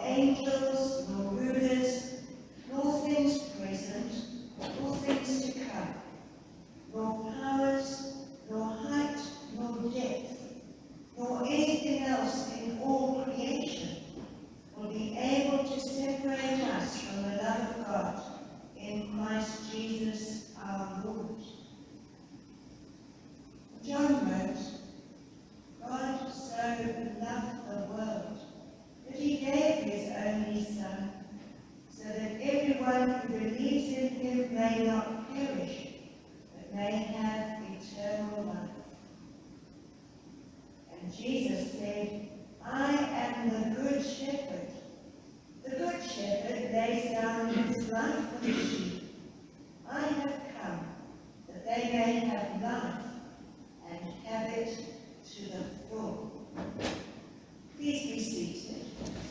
angels, nor rulers, nor things present, nor things to come, nor powers, nor height, nor depth, nor anything else in all creation will be able to separate us from the love of God in Christ Jesus our Lord. John wrote, God so loved the world that he gave his only Son, so that everyone who believes in him may not perish, but may have eternal life. And Jesus said, I am the good shepherd. The good shepherd lays down his life for the sheep. I have come that they may have life and have it to the full. Please be seated.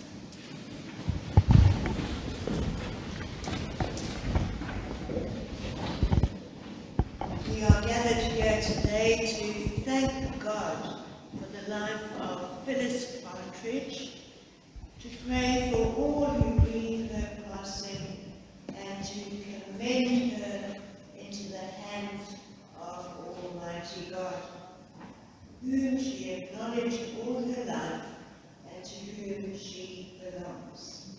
We are gathered here today to thank God for the life of Phyllis Partridge, to pray for all who grieve her passing, and to commend her into the hands of Almighty God, whom she acknowledged all her life and to whom she belongs.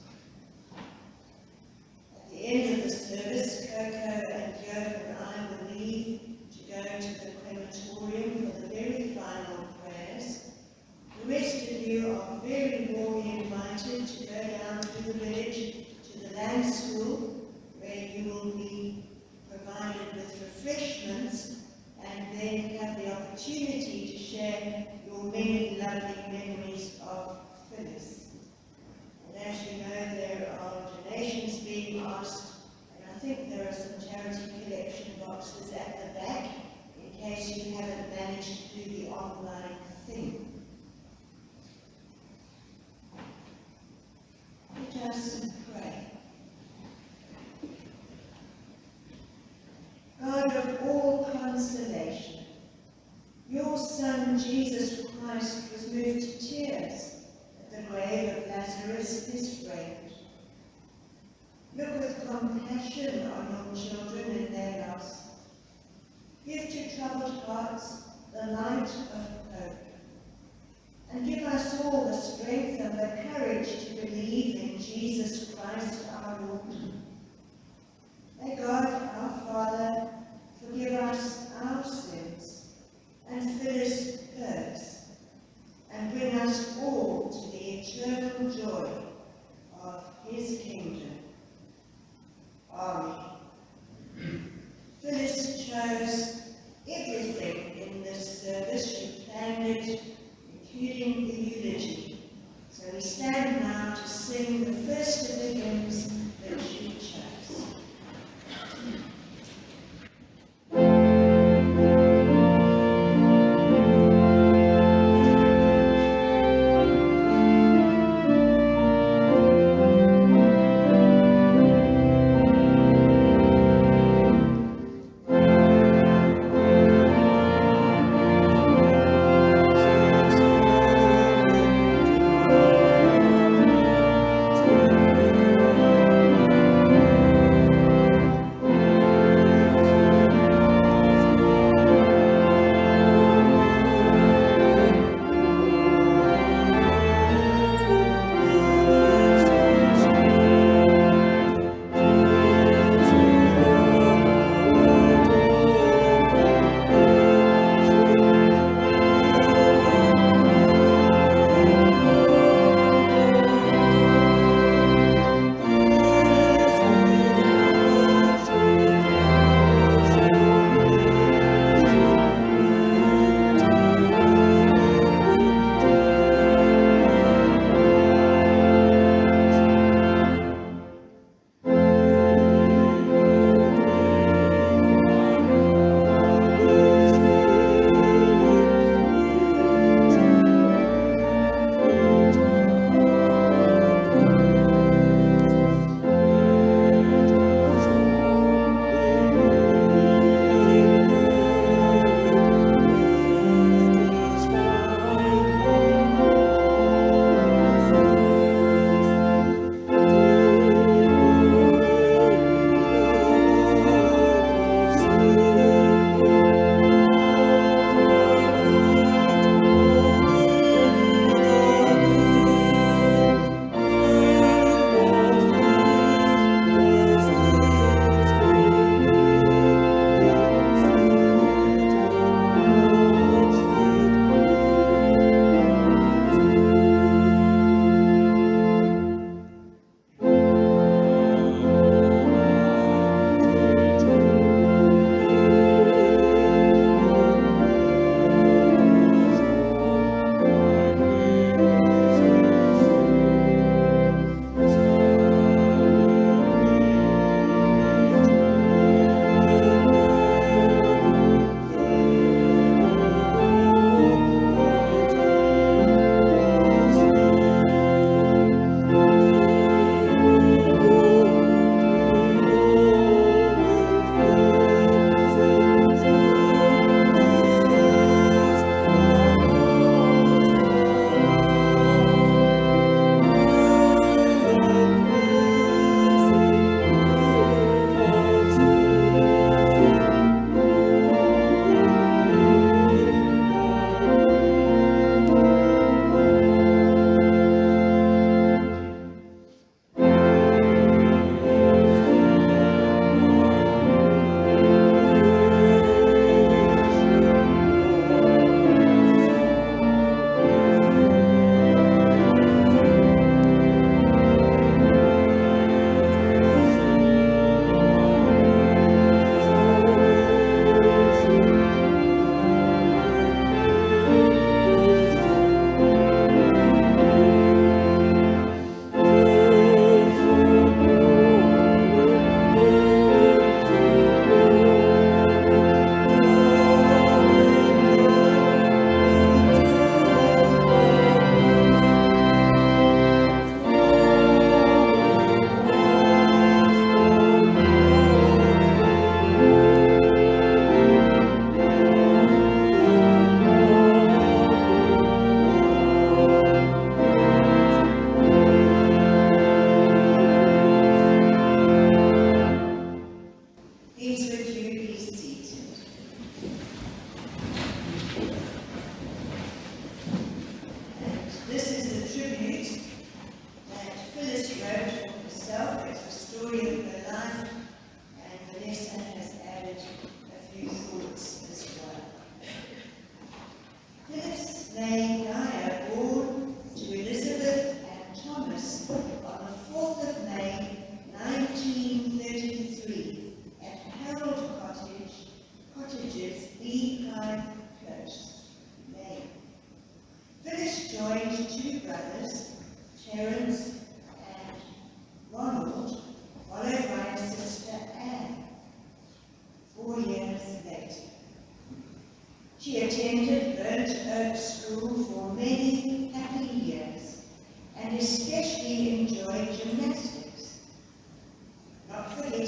At the end of the service, Coco and Joe and I will leave to go to the crematorium for the very final prayers. The rest of you are very warmly invited to go down to the village, to the land school, where you will be provided with refreshments and then have the opportunity to share your many lovely memories of Phyllis. And as you know, there are donations being asked, and I think there are some charity collection boxes at the back, in case you haven't managed to do the online thing. Let us pray. God of all consolation, your Son Jesus Christ was moved to tears at the grave of Lazarus, his friend. Look with compassion on your children in their loss. Give to troubled hearts the light of hope. And give us all the strength and the courage to believe in Jesus Christ our Lord. May God, our Father, forgive us our sins and fill us hers, and bring us all to the eternal joy of his kingdom. Amen. Phyllis chose everything in this service. She planned it, including the eulogy. So we stand now to sing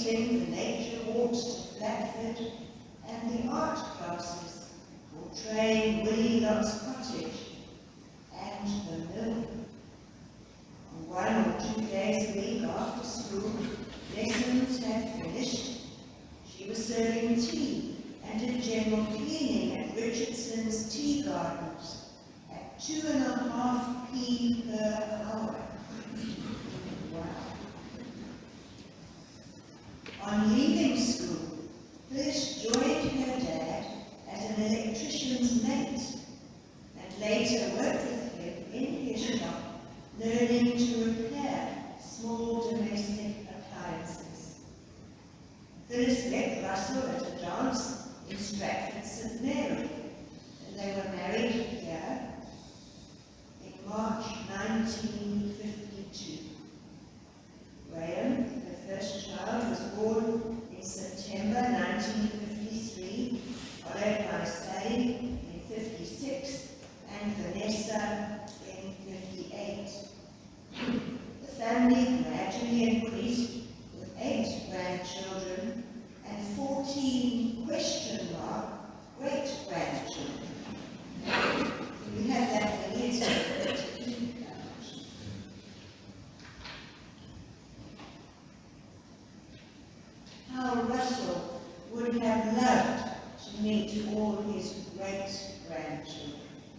awaiting the nature walks to Flatford and the art classes portraying Willie Lock's cottage and the mill. On 1 or 2 days a week after school, lessons had finished. She was serving tea and did general cleaning at Richardson's Tea Gardens at 2.5p per hour. Wow. On leaving school, Phyllis joined her dad as an electrician's mate and later worked with him in his shop, learning to repair small domestic appliances. Phyllis met Russell at a dance in Stratford St Mary, and they were married here in March 1952. Graham, the first child, was born in September 1953, followed by Sally in 56 and Vanessa in 58. The family gradually increased with 8 grandchildren and 14 great-grandchildren. We have that for years. How Russell would have loved to meet all his great-grandchildren.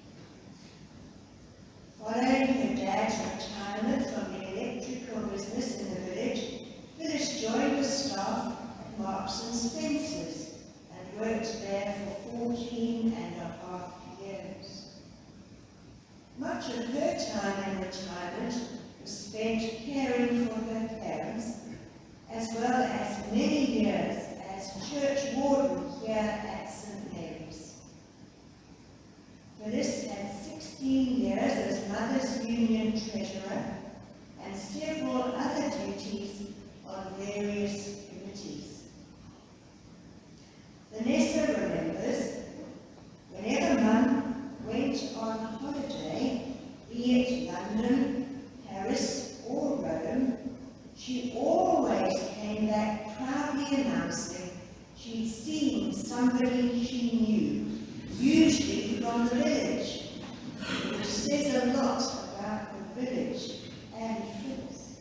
Following her dad's retirement from the electrical business in the village, Phyllis joined the staff at Marks and Spencer's and worked there for 14.5 years. Much of her time in retirement was spent caring for her parents, as well as many years as church warden here at St Mary's. Phyllis had 16 years as Mothers' Union treasurer and several other duties on various committees. Vanessa remembers, whenever Mum went on holiday, be it London, Paris or Rome, she always came back proudly announcing she'd seen somebody she knew, usually from the village, which says a lot about the village and Phyllis.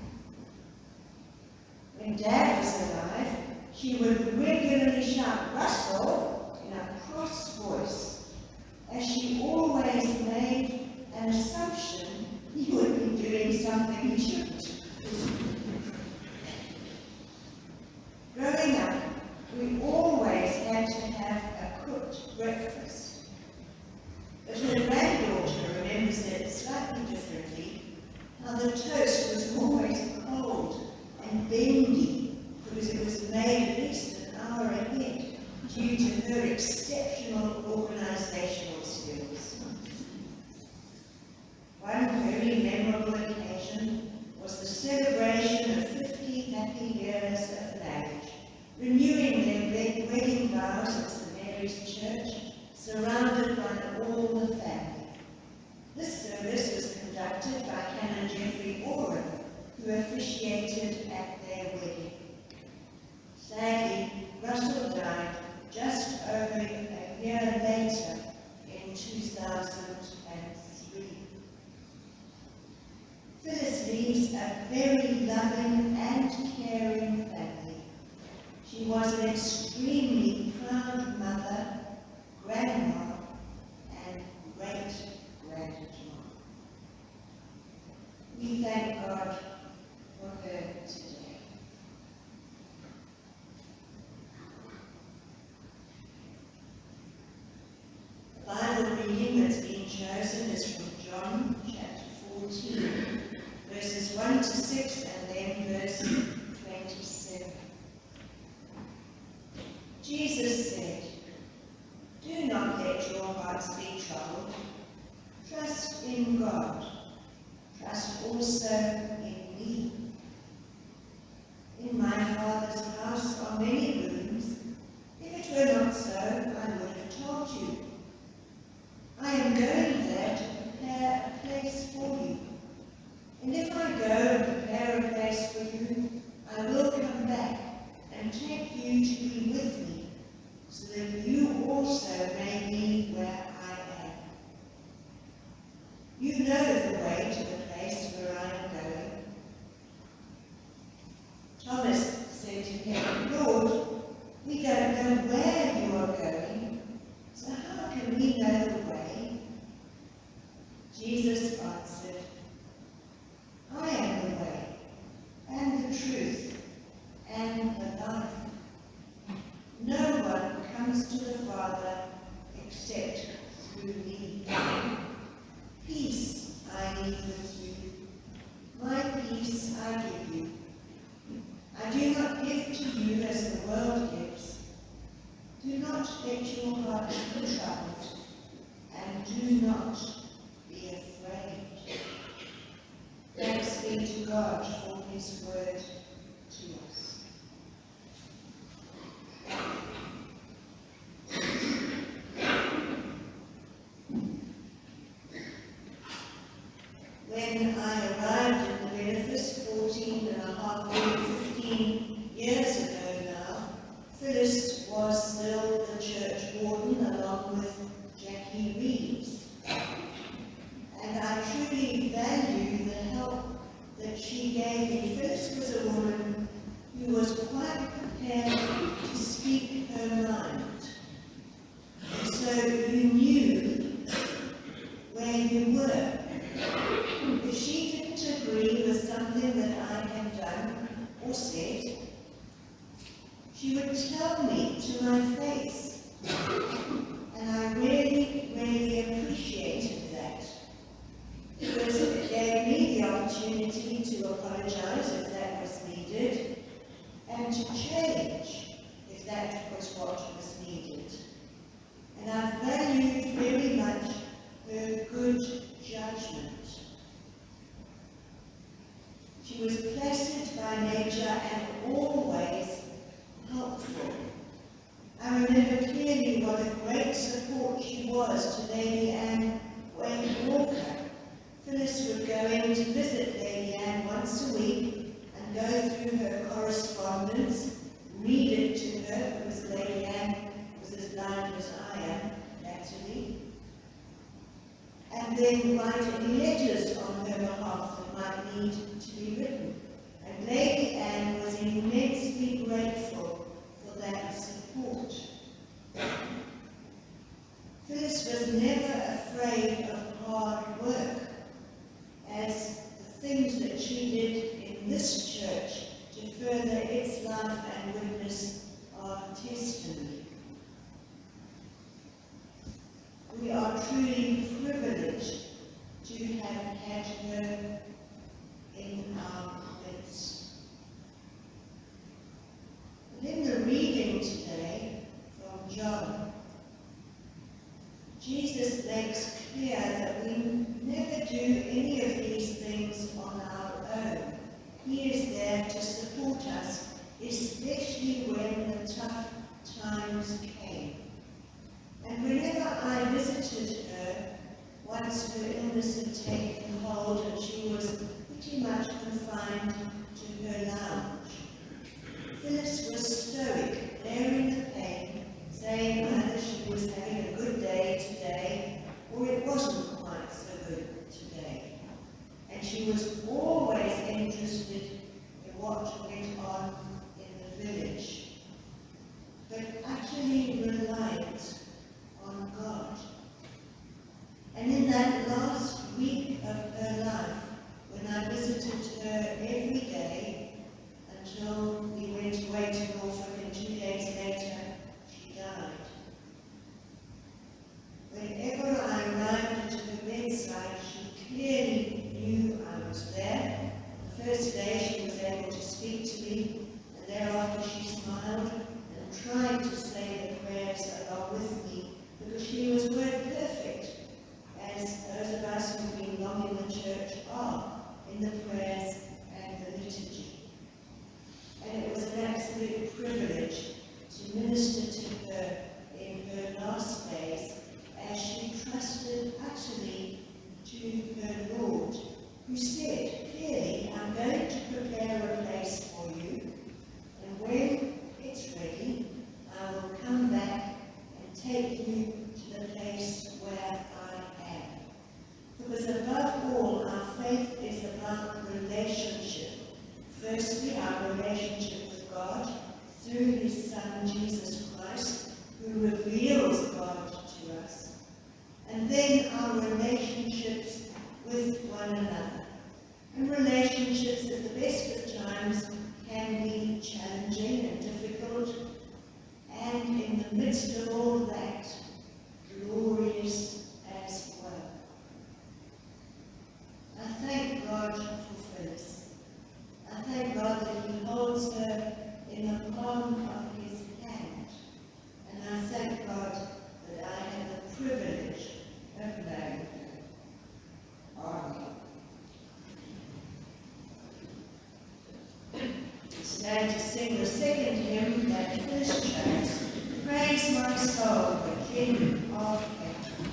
When Dad was alive, she would regularly shout "Russell" in a cross voice, as she always made an assumption he would be doing something he shouldn't. Growing up, we always had to have a cooked breakfast. But her granddaughter remembers it slightly differently, how the toast was always cold and bendy because it was made at least an hour ahead due to her exceptional organizational skills. One very memorable occasion was the celebration of 50 happy years of marriage, renewing their wedding vows at St Mary's Church, surrounded by all the family. This service was conducted by Canon Geoffrey Oren, who officiated at their wedding. Sadly, Russell died just over a year later in 2003. Phyllis leaves a very loving and caring family. She was an extremely proud mother, grandma, and great-grandma. We thank God for her today. The Bible reading that's been chosen is from John chapter 14, verses 1 to 6 and then verse 27. Jesus said, do not give to you as the world gives. Do not let your hearts be troubled, and do not be afraid. Thanks be to God for his word to us. When I arrived in the benefice 15 years ago now, Phyllis was still the church warden along with Jackie Reeves. And I truly value the help that she gave me. Phyllis was a woman who was quite prepared to speak her mind. And so you knew where you were. If she didn't agree with something that I had done or said, she would tell me to my face. And I really, really appreciated that. Because it gave me the opportunity to apologize if that was needed, and to change if that was what was needed. And I valued very much her good judgment. She was placid by nature and always helpful. I remember clearly what a great support she was to Lady Anne Wayne Walker. Phyllis would go in to visit Lady Anne once a week and go through her correspondence, read it to her, because Lady Anne was as blind as I am, actually, and then write any letters on her behalf that might need to be written. And Lady Anne was immensely grateful for that support. Phyllis was never afraid of hard work, as the things that she did in this church to further its life and witness are testimony. We are truly privileged to have had her in our midst. And in the reading today from John, Jesus makes clear that we never do any of these things on our own. He is there to support us, especially when the tough times came. And whenever I visited her, once her illness had taken hold and she was pretty much confined to her lounge, Phyllis was stoic, bearing the pain, saying either she was having a good day today or it wasn't quite so good today. And she was always interested in what went on in the village, but utterly reliant on God. And in that last week of her life, when I visited her every day until we went away to Norfolk and 2 days later she died. Whenever I arrived at her bedside, she clearly knew I was there. The first day she was able to speak to me, and thereafter she smiled and tried to say the prayers along with me, because she was word perfect, as those of us who've been long in the church are, in the prayers and the liturgy. And it was an absolute privilege to minister to her in her last days, as she trusted utterly to her Lord, who said clearly, I'm going to prepare a place for you, and when it's ready, I will come back and take you to the place where I am. Because above all, our faith is about relationship. Firstly, our relationship with God through his Son, Jesus Christ, who reveals God to us. And then our relationships with one another. And relationships at the best of times can be challenging and difficult, and in the midst of all that, glorious as well. I thank God for Phyllis. I thank God that he holds holds her in the palm of his hand, and I thank God that I have the privilege of knowing her. Amen. It's now to sing the second hymn that first chose, Praise My Soul, the King of Heaven.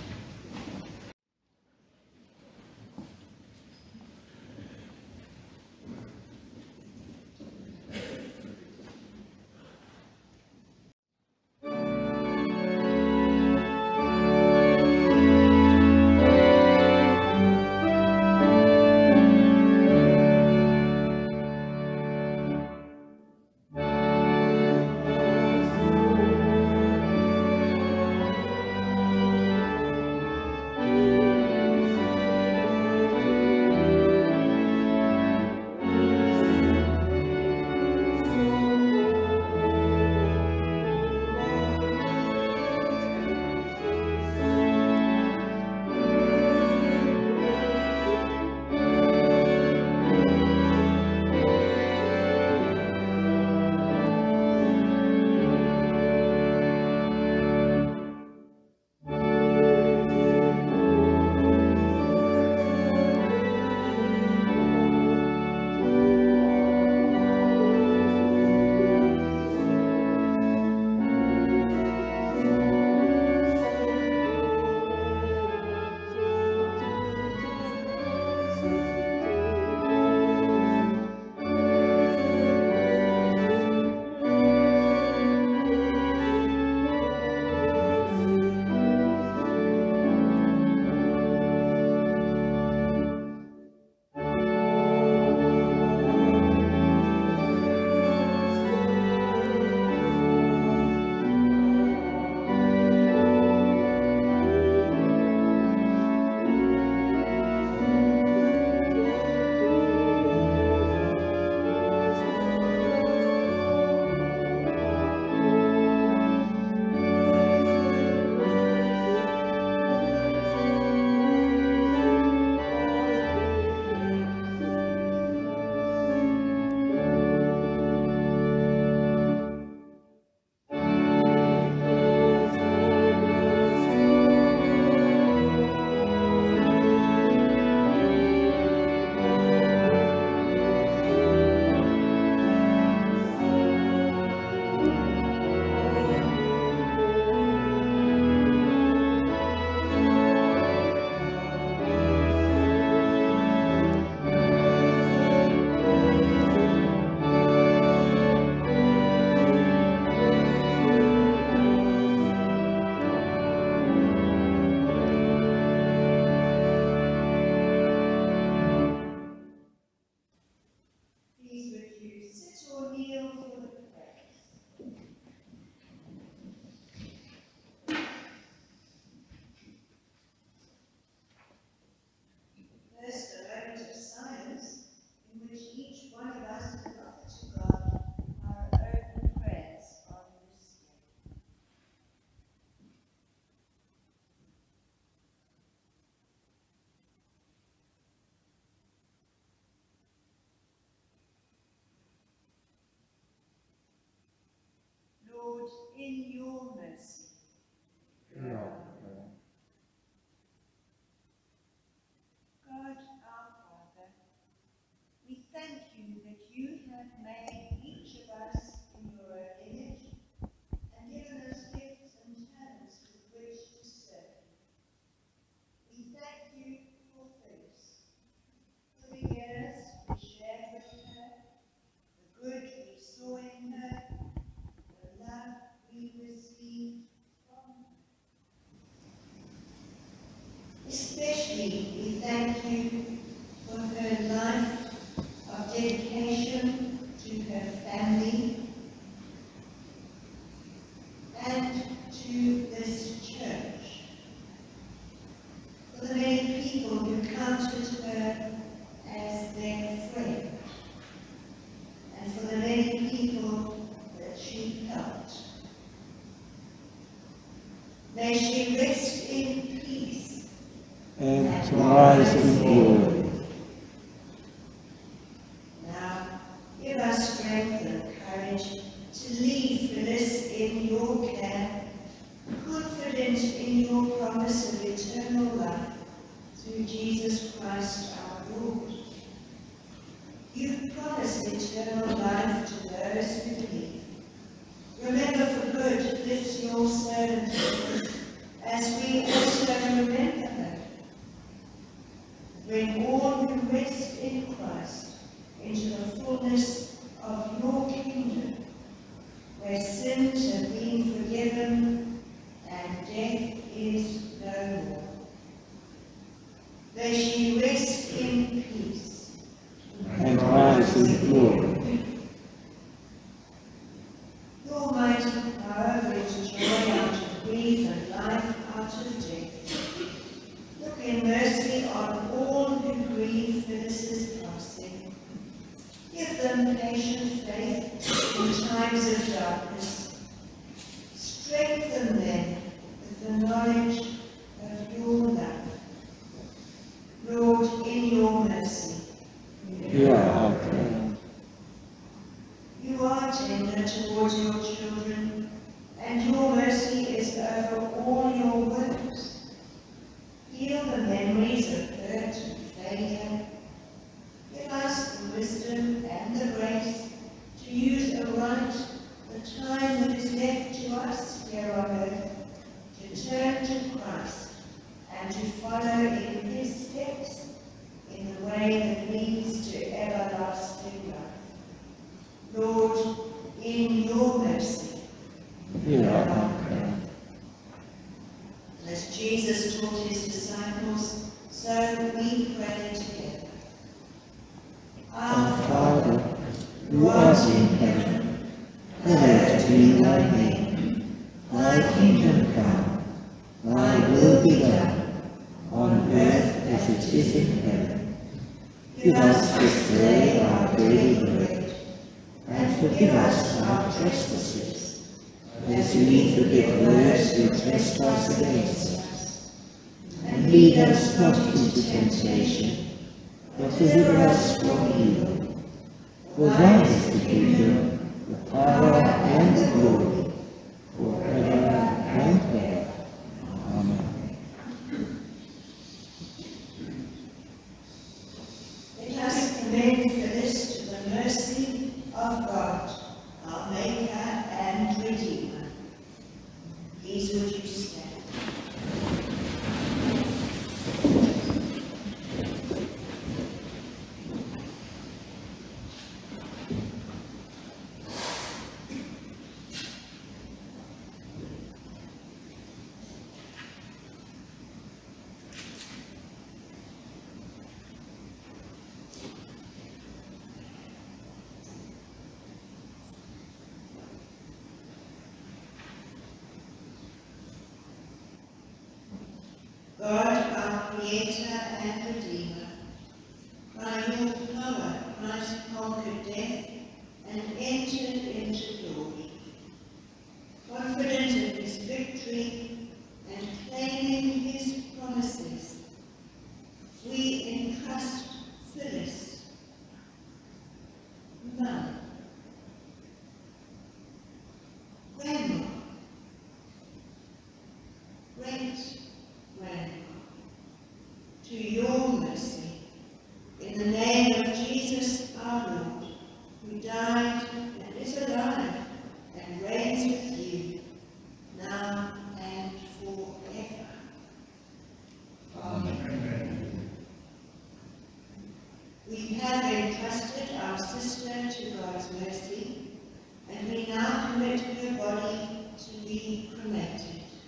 In your mercy. God our Father, we thank you that you have made each of us in your own image and given us gifts and talents with which to serve. We thank you for this, for the years we shared with her, the good we saw in her, the love we received from her. Especially, we thank you for her life of dedication to her family and to this church, for the many people who counted her as their friend, and for the many people that she helped. May she rest in peace and rise in glory. Now, give us strength strength and courage to leave Phyllis in your care, confident in your promise of eternal life through Jesus Christ our Lord. You promised eternal life to those who believe. Remember for good this your servant, as we also remember her. Bring all who rest in Christ into the fullness of your kingdom, where sins have been forgiven and death is no more. May she rest in peace and rise in glory. Your mighty power brings joy out of grief and life out of death. Look in mercy on all who grieve Phyllis's passing. Give them patient faith in times of darkness. Strengthen them with the knowledge of your love. Lord, in your mercy, Hear our prayer. you are tender towards your children, and your mercy is over all your works. Heal the memories of hurt and failure. Give us the wisdom and the grace to use aright the time that is left to us here on earth, to turn to Christ and to follow in his steps in the way that leads to everlasting life. Lord, in your mercy, Hear our prayer. as Jesus taught his disciples, so we pray together. Our Father, who art in heaven, hallowed be thy name. Thy kingdom come, thy will be done, on earth as it is in heaven. Give us this day our daily bread, and forgive us our trespasses, as we forgive those who trespass against us. And lead us not into temptation, but deliver us from evil. For thine is the kingdom, the power, and the glory, forever and ever. Amen. Let us commend Phyllis to the mercy of God, our Maker and Redeemer. Please would you stand. God, our Creator and Redeemer, by your power Christ conquered death and entered into glory. Confident of his victory and claiming his promises, we entrust Phyllis, Mum, Grandma, Grandma, to your mercy, in the name of Jesus our Lord, who died and is alive and reigns with you, now and forever. Amen. We have entrusted our sister to God's mercy, and we now commit her body to be cremated.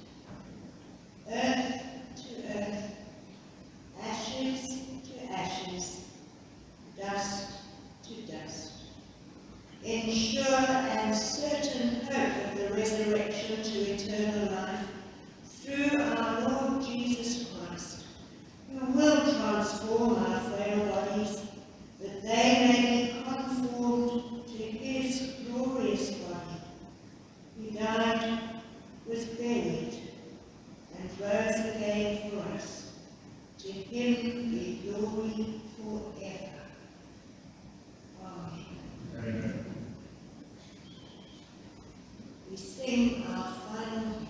Earth to earth, ashes to ashes, dust to dust. In sure and certain hope of the resurrection to eternal life, through our Lord Jesus Christ, who will transform our frail bodies, that they may be conformed to his glorious body, who died, was buried, and rose again for us. To him be glory forever. Amen. Amen. sing our final hymn.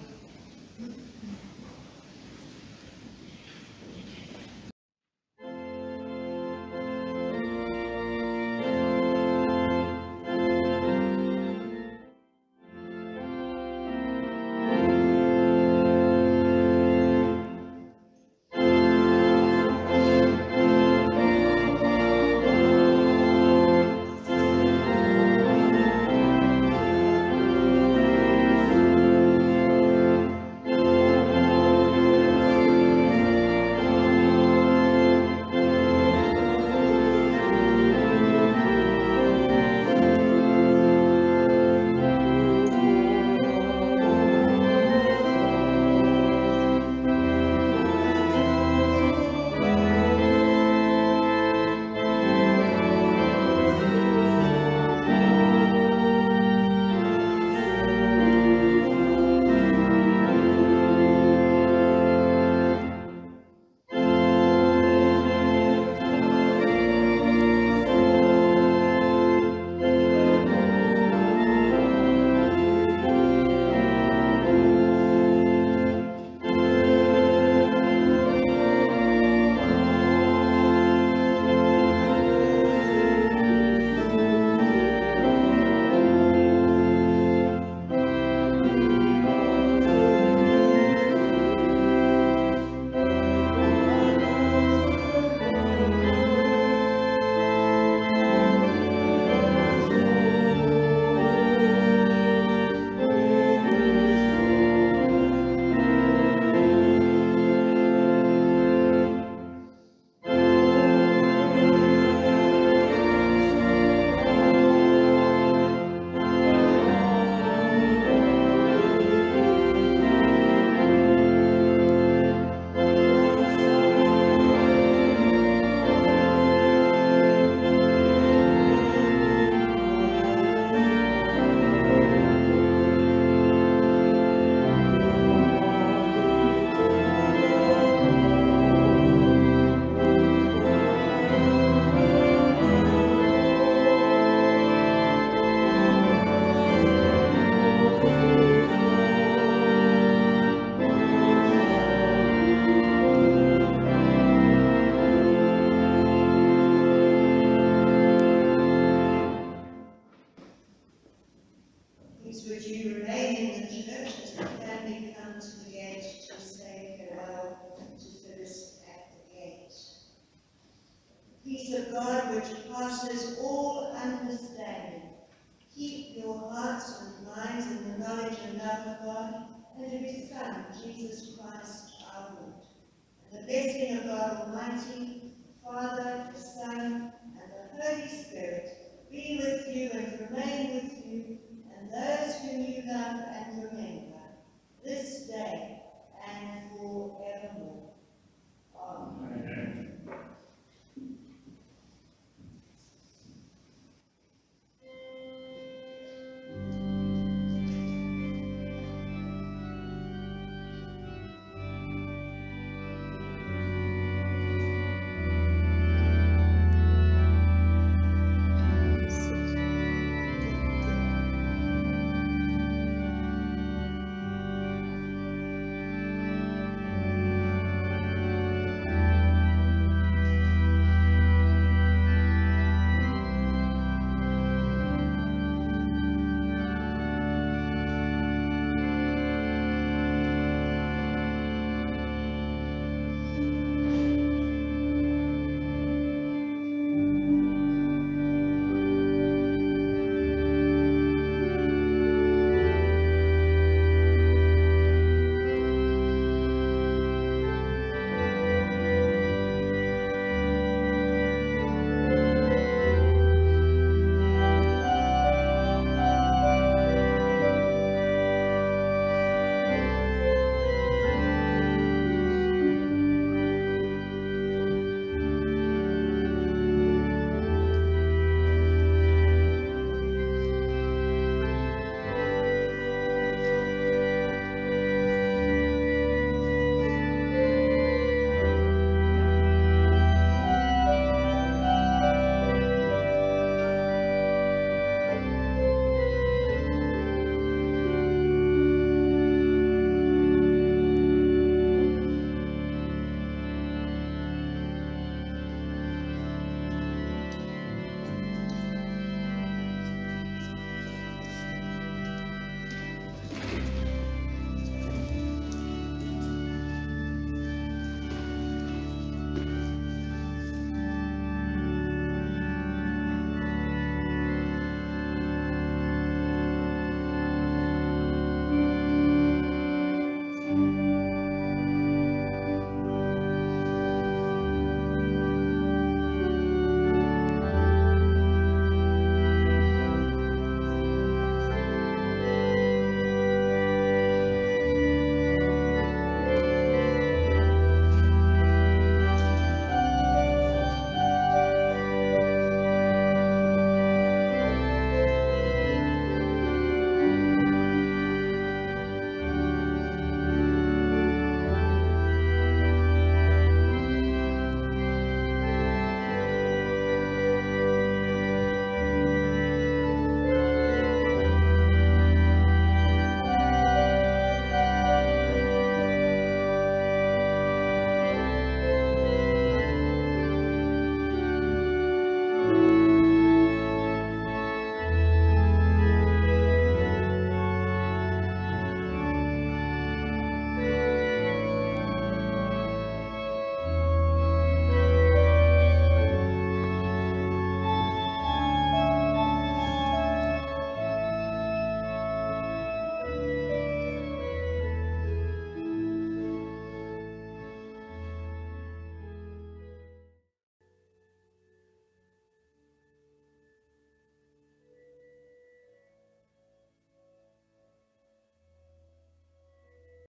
Please would you remain in the church as the family come to the gate to say farewell to Phyllis at the gate. The peace of God which passes all understanding, keep your hearts and minds in the knowledge and love of God and of his Son, Jesus Christ our Lord. And the blessing of God Almighty, the Father, the Son, and the Holy Spirit